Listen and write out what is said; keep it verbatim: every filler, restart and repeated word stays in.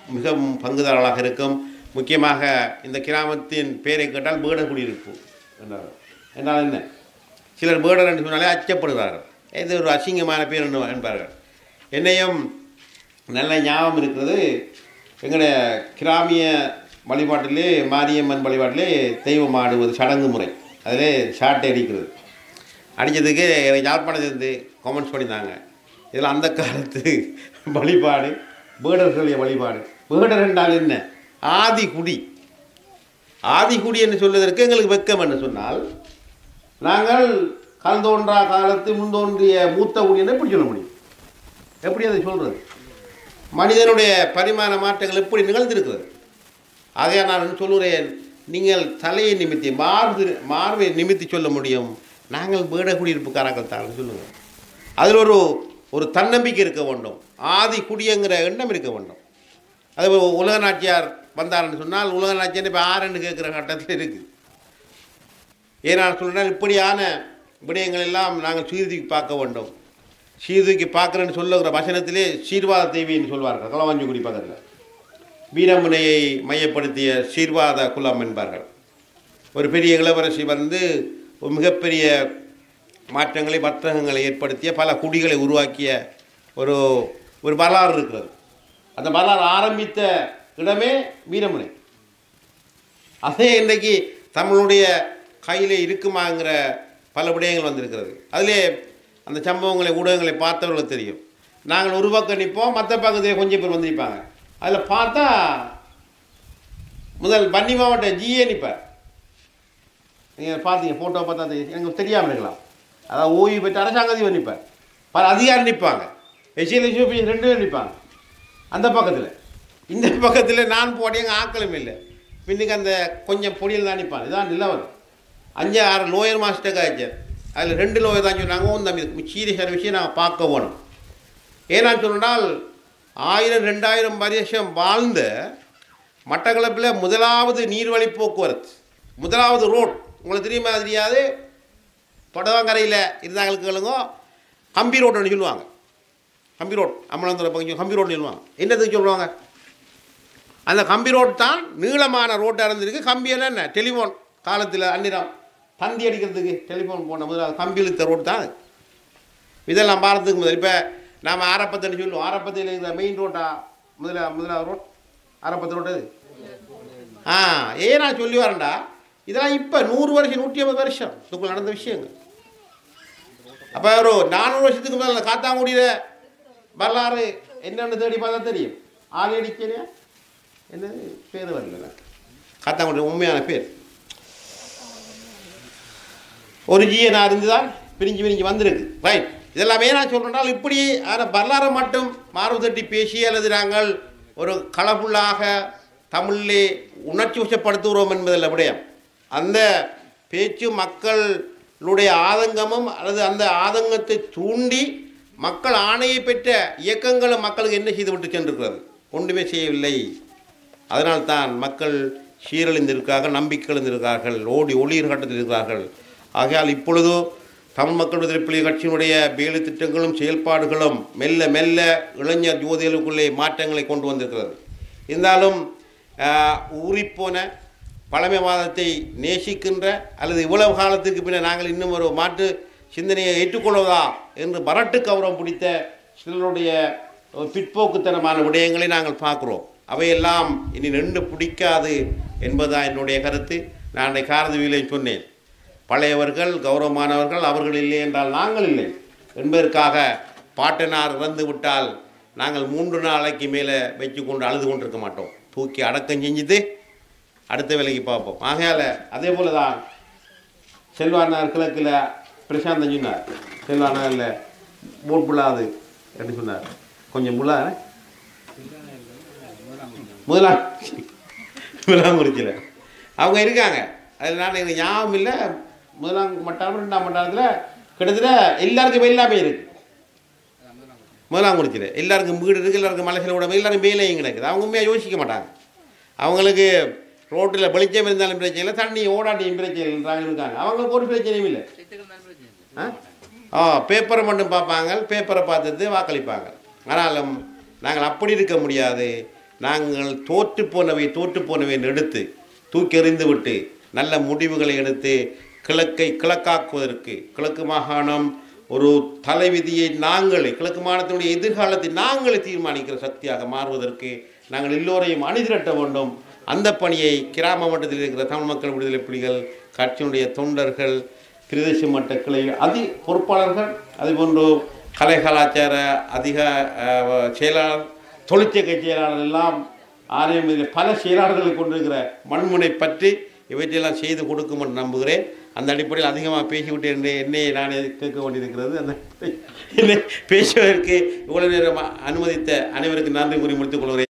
மிகவும் பங்குதாரர்களாக இருக்கும். முக்கியமாக இந்த கிராமத்தின் பெயரை கேட்டால் பேடர் குடியிருப்பு என்றார். என்றால் என்ன, சிலர் பேடர் என்று சொன்னாலே அச்சப்படுகிறார்கள். இது ஒரு அசிங்கமான பேர் என்று என்பார்கள். என்னையும் நல்ல ஞாபகம் இருக்கிறது. எங்களுடைய கிராமிய வழிபாட்டிலே, மாரியம்மன் வழிபாட்டிலே தெய்வம் ஆடுவது சடங்கு முறை. அதிலே ஷாட்டை அடிக்கிறது. அடித்ததுக்கு எனக்கு யாழ்ப்பாணத்திலிருந்து கமெண்ட்ஸ் பண்ணியிருந்தாங்க. இதில் அந்த காலத்து வழிபாடு, பேடர்களுடைய வழிபாடு. பேடர் என்றால் என்ன, ஆதிகுடி. ஆதிகுடி என்று சொல்வதற்கு எங்களுக்கு வெக்கம் என்று சொன்னால், நாங்கள் கல் தோன்றா காலத்து முன்தோன்றிய மூத்த குடி என்று எப்படி சொல்ல முடியும்? எப்படி அதை சொல்கிறது? மனிதனுடைய பரிமாண மாற்றங்கள் எப்படி நிகழ்ந்திருக்கிறது? ஆகையா நான் சொல்லுகிறேன், நீங்கள் தலையை நிமித்தி மார்பு மார்பை நிமித்தி சொல்ல முடியும், நாங்கள் பேட குடியிருப்புக்காரர்கள் தான் சொல்லுங்கள். அதில் ஒரு ஒரு தன்னம்பிக்கை இருக்க வேண்டும், ஆதி குடியங்கிற எண்ணம் இருக்க வேண்டும். அது உலக நாச்சியார் வந்தார்ன்னு சொன்னால், உலக நாச்சியார் இப்போ ஆறுன்னு கேட்குற கட்டத்தில் இருக்குது. ஏன்னா சொல்கிறால் இப்படியான விடயங்கள் எல்லாம் நாங்கள் சீர்தூக்கி பார்க்க வேண்டும். சீர்தூக்கி பார்க்குறேன்னு சொல்லுகிற வசனத்திலே சீர்வாத தேவின்னு சொல்வார்கள். களவாஞ்சிக்குடி பக்கத்தில் வீரமுனையை மையப்படுத்திய சீர்வாத குலம் என்பார்கள். ஒரு பெரிய இளவரசி வந்து ஒரு மிகப்பெரிய மாற்றங்களை, வர்த்தகங்களை ஏற்படுத்திய பல குடிகளை உருவாக்கிய ஒரு ஒரு வரலாறு இருக்கிறது. அந்த வரலாறு ஆரம்பித்த இடமே வீரமுனை. அதே இன்றைக்கு தமிழுடைய கையில் இருக்குமாங்கிற பல விடயங்கள் வந்திருக்கிறது. அதிலே அந்த சம்பவங்களை, ஊடகங்களை பார்த்தவர்களுக்கு தெரியும். நாங்கள் ஒரு பக்கம் நிற்போம், மற்ற பக்கத்தில் கொஞ்சம் பேர் வந்திருப்பாங்க. அதில் பார்த்தா முதல் பன்னி மாவட்ட ஜிஏ நிற்பார். நீங்கள் பார்த்தீங்க, ஃபோட்டோ பார்த்தா எனக்கு தெரியாமல் இருக்கலாம். அதாவது ஓய்வு பெற்ற அரசாங்க அதிபர் நிற்பார், பல அதிகாரி நிற்பாங்க, எஸ்எல்எஸ்யூபி ரெண்டு பேர் நிற்பாங்க அந்த பக்கத்தில். இந்த பக்கத்தில் நான் போட்டேன், எங்கள் ஆக்களும் இல்லை. பின்னுக்கு அந்த கொஞ்சம் பொடியில் தான் நிற்பாங்க. இதுதான் நிலவரம். அஞ்சு ஆறு லோயர் மாஸ்டர் காய்ச்சல், அதில் ரெண்டு லோயர் தான் சொன்னாங்க. இந்த சீரியஸான விஷயம் நாங்கள் பார்க்க போனோம். ஏன்னான்னு சொன்னால், ஆயிரம் ரெண்டாயிரம் வருஷம் வாழ்ந்த மட்டக்களப்பில் முதலாவது நீர்வழி போக்குவரத்து, முதலாவது ரோட் உங்களுக்கு தெரியுமா தெரியாது, படவாங்கரையில் இருந்தாங்களுக்கு கேளுங்க, கம்பி ரோடுன்னு சொல்லுவாங்க. கம்பி ரோட் அம்மளந்துறை பக்கம் கம்பி ரோடுன்னு சொல்லுவாங்க. என்னதுக்கு சொல்லுவாங்க? அந்த கம்பி ரோட் தான் நீளமான ரோட்டாக இருந்திருக்கு. கம்பியெல்லாம் என்ன, டெலிஃபோன் காலத்தில் அன்னிடம் தந்தி அடிக்கிறதுக்கு டெலிஃபோன் போன முதல்ல கம்பி இழுத்த ரோடு தான். இதெல்லாம் பாரத்துக்கு முதல். இப்போ நாம் ஆரப்பத்தன்னு சொல்லுவோம். ஆரப்பத்தில் இருக்கிற மெயின் ரோட்டா முதல்ல முதலாவது ரோட் ஆரப்பத்து ரோடு. ஆ ஏன் நான் சொல்லி வரேன்டா, இதெல்லாம் இப்போ நூறு வருஷம் நூற்றி ஐம்பது வருஷம் இதுக்குள்ள நடந்த விஷயங்கள். அப்போ ஒரு நானூறு வருஷத்துக்கு மேலே காத்தாங்குடியில் வரலாறு என்னென்னு தேடி பார்த்தா தெரியும். ஆலடிக்கலையா என்னது பேர் வரல, காத்தாங்குடி உண்மையான பேர். ஒரு ஜிஎனா இருந்து தான் பிரிஞ்சு பிரிஞ்சு வந்திருக்கு. ரைட், இதெல்லாமே நான் சொல்கிறேன்னால் இப்படி ஆனால் வரலாறு மட்டும் மார்பு தட்டி பேசி அல்லது நாங்கள் ஒரு கலப்புள்ளாக தமிழிலே உணர்ச்சி வசப்படுத்துகிறோம் என்பதில் விடயம். அந்த பேச்சு மக்களுடைய ஆதங்கமும் அல்லது அந்த ஆதங்கத்தை தூண்டி மக்கள் ஆணையை பெற்ற இயக்கங்களும் மக்களுக்கு என்ன செய்து விட்டு சென்றிருக்கிறது? ஒன்றுமே செய்யவில்லை. அதனால்தான் மக்கள் சீரழிந்திருக்கிறார்கள், நம்பிக்கை எழுந்திருக்கிறார்கள், ஓடி ஒளிர் கட்டத்தில் இருக்கிறார்கள். ஆகையால் இப்பொழுதோ தமிழ் மக்கள் விடுதலை புலிகள் கட்சியினுடைய வேலை திட்டங்களும் செயல்பாடுகளும் மெல்ல மெல்ல இளைஞர் ஜோதிகளுக்குள்ளே மாற்றங்களை கொண்டு வந்திருக்கிறது. இருந்தாலும் ஊறிப்போன பழமைவாதத்தை நேசிக்கின்ற அல்லது இவ்வளவு காலத்திற்கு பின்னர் நாங்கள் இன்னும் ஒரு மாற்று சிந்தனையை ஏற்றுக்கொள்வதா என்று வரட்டு கௌரவம் பிடித்த சிலருடைய பிற்போக்குத்தனமான விடயங்களை நாங்கள் பார்க்குறோம். அவையெல்லாம் இனி நின்று பிடிக்காது என்பதுதான் என்னுடைய கருத்து. நான் அன்றைய காரதவியிலே சொன்னேன், பழையவர்கள் கௌரவமானவர்கள், அவர்கள் இல்லை என்றால் நாங்கள் இல்லை என்பதற்காக பாட்டனார் இறந்து விட்டால் நாங்கள் மூன்று நாளைக்கு மேலே வச்சு கொண்டு அழுது கொண்டிருக்க மாட்டோம். தூக்கி அடக்கம் செஞ்சுட்டு அடுத்த வேலைக்கு பார்ப்போம். ஆகையால் அதே போல தான் செல்வானார் கிழக்கில் பிரசாந்தன் சொன்னார், செல்வானாரில் போட் புள்ளாது என்று சொன்னார். கொஞ்சம் புள்ளா முதலாம் முதலாங்குறிச்சியில் அவங்க இருக்காங்க. அதில் நான் எனக்கு ஞாபகம் இல்லை, முதலாம் மட்டாரம் ரெண்டாம் மட்டாரத்தில் கிட்டத்தட்ட எல்லாருக்கும் எல்லாமே இருக்குது. முதலாங்குறிச்சியில் எல்லாருக்கும் வீடு இருக்குது, எல்லாருக்கும் மலை செலவோட எல்லாரும் மேலேயும் கிடக்குது. அவங்க உண்மையாக யோசிக்க மாட்டாங்க. அவங்களுக்கு ரோட்டில் வெளிச்சம் இருந்தாலும் பிரச்சனை இல்லை, தண்ணி ஓடாட்டியும் பிரச்சனை இல்லைன்றாங்க இருக்காங்க. அவங்களுக்கு ஒரு பிரச்சனையும் இல்லை. ஆ பேப்பரை மட்டும் பார்ப்பாங்க, பேப்பரை பார்த்துட்டு வாக்களிப்பாங்க. ஆனாலும் நாங்கள் அப்படி இருக்க முடியாது. நாங்கள் தோற்று போனவை தோற்று போனவை எடுத்து தூக்கி எறிந்து விட்டு நல்ல முடிவுகளை எடுத்து கிழக்கை கிழக்காக்குவதற்கு கிழக்கு மாகாணம் ஒரு தலைவிதியை நாங்களே கிழக்கு மாகாணத்தினுடைய எதிர்காலத்தை நாங்களே தீர்மானிக்கிற சக்தியாக மாறுவதற்கு நாங்கள் எல்லோரையும் அணிதிரட்ட வேண்டும். அந்த பணியை கிராம மட்டத்தில் இருக்கிற தமிழ் மக்கள் விடுதலை புலிகள் கட்சியினுடைய தொண்டர்கள், பிரதேச மட்ட கிளை அதி பொறுப்பாளர்கள், அதுபோன்று கலை கலாச்சார அதிக செயலாளர், தொழிற்சங்க செயலாளர் எல்லாம் ஆலயம் பல செயலாளர்களை கொண்டிருக்கிற மண்முனை பற்றி இவற்றையெல்லாம் செய்து கொடுக்கும் என்று நம்புகிறேன். அந்த அடிப்படையில் அதிகமாக பேசிவிட்டு என்று என்னை நானே கேட்க வேண்டியிருக்கிறது. அந்த என்னை பேசுவதற்கு இவ்வளவு நேரம் அனுமதித்த அனைவருக்கு நன்றி கூறி முடித்துக் கொள்கிறேன்.